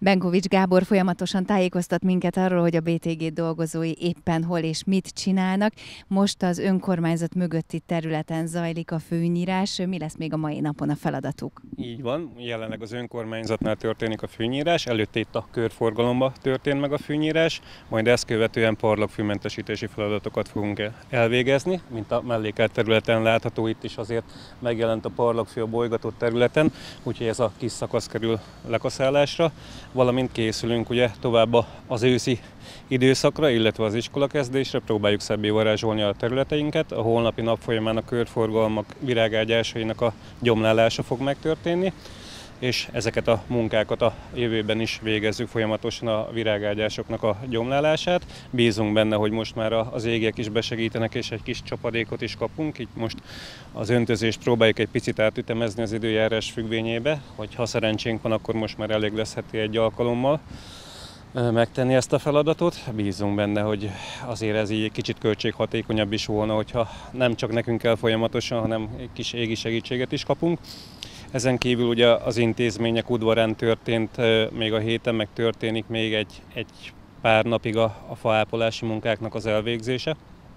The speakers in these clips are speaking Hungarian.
Benkovics Gábor folyamatosan tájékoztat minket arról, hogy a BTG dolgozói éppen hol és mit csinálnak. Most az önkormányzat mögötti területen zajlik a fűnyírás. Mi lesz még a mai napon a feladatuk? Így van, jelenleg az önkormányzatnál történik a fűnyírás, előtte itt a körforgalomba történt meg a fűnyírás, majd ezt követően parlagfűmentesítési feladatokat fogunk elvégezni, mint a mellékelt területen látható, itt is azért megjelent a parlagfű a bolygatott területen, úgyhogy ez a kis szakasz kerül lekaszálásra, valamint készülünk ugye tovább az őszi időszakra, illetve az iskolakezdésre, próbáljuk szebbé varázsolni a területeinket. A holnapi nap folyamán a körforgalmak virágágyásainak a gyomlálása fog megtörténni, és ezeket a munkákat a jövőben is végezzük folyamatosan, a virágágyásoknak a gyomlálását. Bízunk benne, hogy most már az égiek is besegítenek, és egy kis csapadékot is kapunk. Itt most az öntözést próbáljuk egy picit átütemezni az időjárás függvényébe, hogy ha szerencsénk van, akkor most már elég lesz heti egy alkalommal megtenni ezt a feladatot. Bízunk benne, hogy azért ez így egy kicsit költséghatékonyabb is volna, hogyha nem csak nekünk kell folyamatosan, hanem egy kis égi segítséget is kapunk. Ezen kívül ugye az intézmények udvarán történt még a héten, meg történik még egy pár napig a faápolási munkáknak az elvégzése.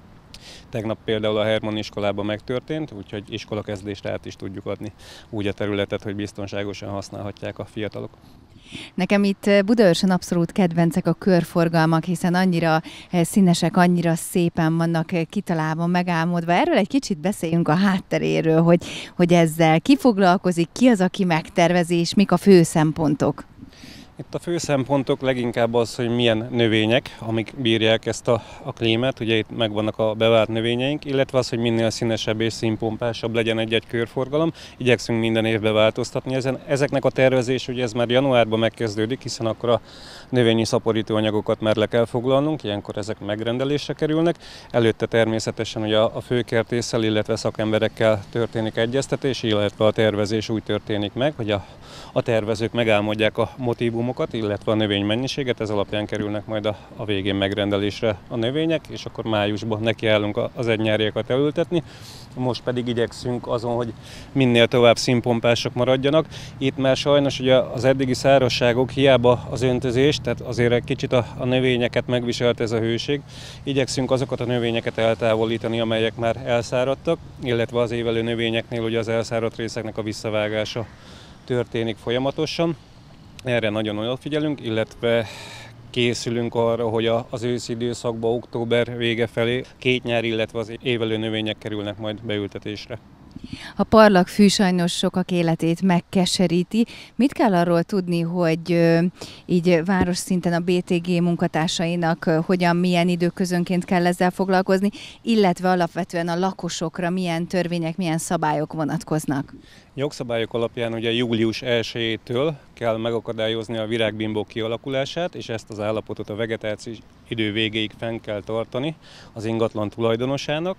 Tegnap például a Hermann iskolában megtörtént, úgyhogy iskolakezdésre át is tudjuk adni úgy a területet, hogy biztonságosan használhatják a fiatalok. Nekem itt Budaörsön abszolút kedvencek a körforgalmak, hiszen annyira színesek, annyira szépen vannak kitalálva, megálmodva. Erről egy kicsit beszéljünk a hátteréről, hogy ezzel ki foglalkozik, ki az, aki megtervezi, és mik a fő szempontok. Itt a fő szempontok leginkább az, hogy milyen növények, amik bírják ezt a klímát, ugye itt megvannak a bevált növényeink, illetve az, hogy minél színesebb és színpompásabb legyen egy-egy körforgalom. Igyekszünk minden évben változtatni ezen. Ezeknek a tervezés, ugye ez már januárban megkezdődik, hiszen akkor a növényi szaporítóanyagokat már le kell foglalnunk, ilyenkor ezek megrendelésre kerülnek. Előtte természetesen ugye a főkertésszel, illetve szakemberekkel történik egyeztetés, illetve a tervezés úgy történik meg, hogy a tervezők megálmodják a motívumokat, illetve a növénymennyiséget, ez alapján kerülnek majd a végén megrendelésre a növények, és akkor májusban nekiállunk az egynyáriakat elültetni. Most pedig igyekszünk azon, hogy minél tovább színpompások maradjanak. Itt már sajnos ugye az eddigi szárazságok, hiába az öntözés, tehát azért egy kicsit a növényeket megviselt ez a hőség. Igyekszünk azokat a növényeket eltávolítani, amelyek már elszáradtak, illetve az évelő növényeknél ugye az elszáradt részeknek a visszavágása történik folyamatosan. Erre nagyon odafigyelünk, illetve készülünk arra, hogy az őszi időszakban, október vége felé két nyár, illetve az évelő növények kerülnek majd beültetésre. A parlagfű sajnos sokak életét megkeseríti. Mit kell arról tudni, hogy így város szinten a BTG munkatársainak hogyan, milyen időközönként kell ezzel foglalkozni, illetve alapvetően a lakosokra milyen törvények, milyen szabályok vonatkoznak? Jogszabályok alapján ugye július 1-től kell megakadályozni a virágbimbók kialakulását, és ezt az állapotot a vegetációs idő végéig fenn kell tartani az ingatlan tulajdonosának.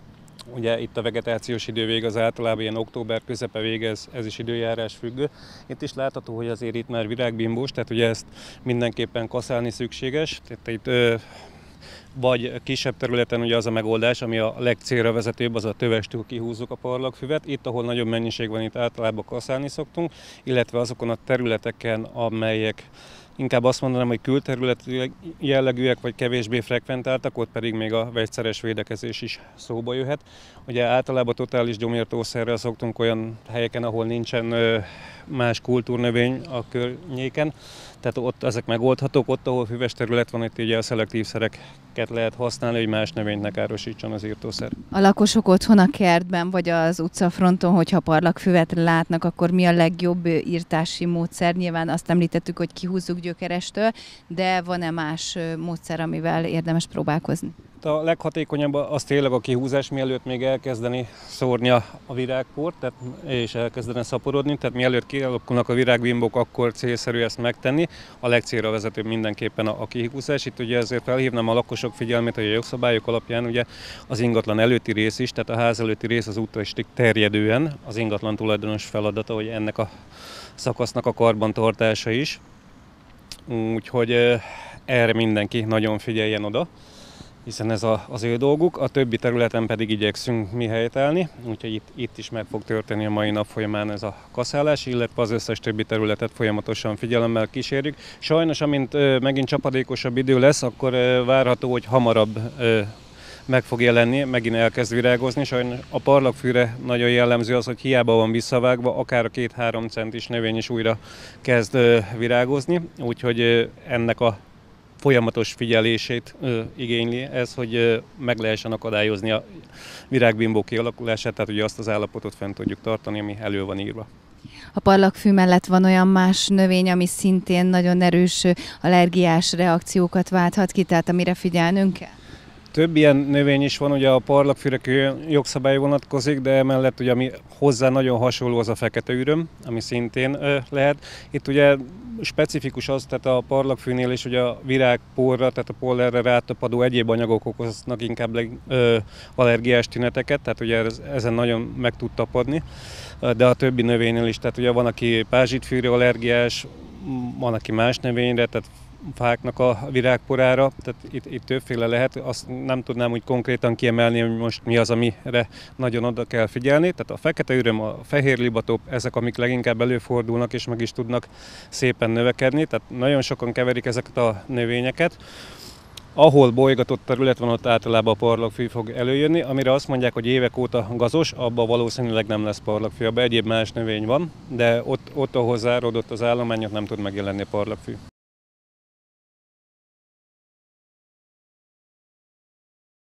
Ugye itt a vegetációs idővég az általában ilyen október közepe vége, ez is időjárás függő. Itt is látható, hogy azért itt már virágbimbós, tehát ugye ezt mindenképpen kaszálni szükséges. Tehát itt vagy kisebb területen ugye az a megoldás, ami a legcélra vezetőbb, az a tövestől kihúzzuk a parlagfüvet. Itt, ahol nagyobb mennyiség van, itt általában kaszálni szoktunk, illetve azokon a területeken, amelyek inkább azt mondanám, hogy külterületi jellegűek vagy kevésbé frekventáltak, ott pedig még a vegyszeres védekezés is szóba jöhet. Ugye általában totális gyomírtószerrel szoktunk olyan helyeken, ahol nincsen más kultúrnövény a környéken, tehát ott ezek megoldhatók, ott, ahol füves terület van, itt ugye a szelektív szereket lehet használni, hogy más növényt ne károsítson az írtószer. A lakosok otthon a kertben vagy az utcafronton, hogyha parlagfüvet látnak, akkor mi a legjobb írtási módszer? Nyilván azt említettük, hogy kihúzzuk gyökerestől, de van-e más módszer, amivel érdemes próbálkozni? A leghatékonyabb az tényleg a kihúzás, mielőtt még elkezdeni szórni a virágport, és elkezdene szaporodni, tehát mielőtt kialakulnak a virágbimbók, akkor célszerű ezt megtenni. A legcélra vezetőbb mindenképpen a kihúzás. Itt ugye ezért felhívnám a lakosok figyelmét, hogy a jogszabályok alapján ugye az ingatlan előtti rész is, tehát a ház előtti rész az útrestig terjedően az ingatlan tulajdonos feladata, hogy ennek a szakasznak a karbantartása is. Úgyhogy erre mindenki nagyon figyeljen oda. hiszen ez az ő dolguk, a többi területen pedig igyekszünk mi helytállni, úgyhogy itt is meg fog történni a mai nap folyamán ez a kaszálás, illetve az összes többi területet folyamatosan figyelemmel kísérjük. Sajnos, amint megint csapadékosabb idő lesz, akkor várható, hogy hamarabb meg fog jelenni, megint elkezd virágozni. Sajnos a parlagfűre nagyon jellemző az, hogy hiába van visszavágva, akár a 2-3 centis növény is újra kezd virágozni, úgyhogy ennek a folyamatos figyelését igényli ez, hogy meg lehessen akadályozni a virágbimbó kialakulását, tehát ugye azt az állapotot fent tudjuk tartani, ami elő van írva. A parlagfű mellett van olyan más növény, ami szintén nagyon erős allergiás reakciókat válthat ki, tehát amire figyelnünk kell? Több ilyen növény is van, ugye a parlagfűre külön jogszabály vonatkozik, de emellett ugye ami hozzá nagyon hasonló az a fekete üröm, ami szintén lehet. Itt ugye specifikus az, tehát a parlagfűnél is ugye a virágporra, tehát a pollenre rátapadó egyéb anyagok okoznak inkább allergiás tüneteket, tehát ugye ezen nagyon meg tud tapadni, de a többi növénynél is, tehát ugye van, aki pázsitfűre allergiás, van, aki más növényre, tehát fáknak a virágporára, tehát itt többféle lehet, azt nem tudnám úgy konkrétan kiemelni, hogy most mi az, amire nagyon oda kell figyelni. Tehát a fekete üröm, a fehér libatop, ezek, amik leginkább előfordulnak és meg is tudnak szépen növekedni, tehát nagyon sokan keverik ezeket a növényeket. Ahol bolygatott terület van, ott általában a parlagfű fog előjönni, amire azt mondják, hogy évek óta gazos, abban valószínűleg nem lesz parlagfű, abban egyéb más növény van, de ott ahol záródott az állomány, ott nem tud megjelenni a parlagfű.